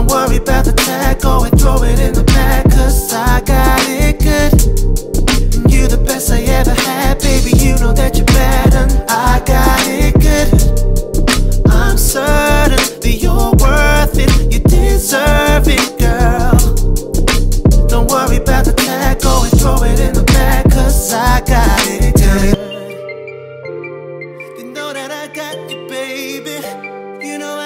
worry about the tag, go and throw it in the bag, cause I got it good. And you the best I ever had, baby, you know that you're bad, and I got it good. I'm certain that you're worth it, you deserve it, girl. Don't worry about the tag, go and throw it in the bag, cause I got it good. You know that I got you, baby. You know